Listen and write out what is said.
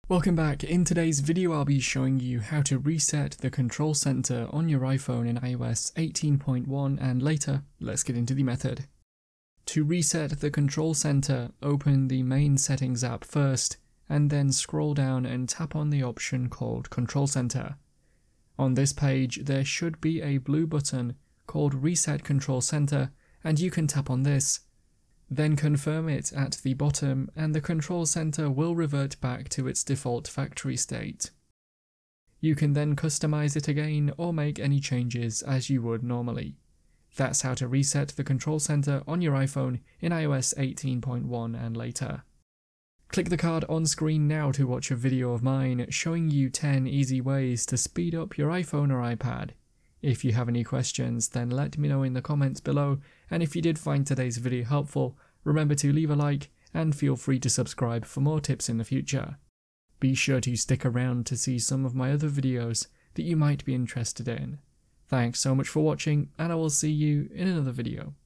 Welcome back. In today's video I'll be showing you how to reset the control center on your iPhone in iOS 18.1 and later. Let's get into the method. To reset the control center, open the main settings app first and then scroll down and tap on the option called Control Center. On this page there should be a blue button called Reset Control Center and you can tap on this. Then confirm it at the bottom and the control center will revert back to its default factory state. You can then customize it again or make any changes as you would normally. That's how to reset the control center on your iPhone in iOS 18.1 and later. Click the card on screen now to watch a video of mine showing you 10 easy ways to speed up your iPhone or iPad. If you have any questions, then let me know in the comments below, and if you did find today's video helpful, remember to leave a like and feel free to subscribe for more tips in the future. Be sure to stick around to see some of my other videos that you might be interested in. Thanks so much for watching, and I will see you in another video.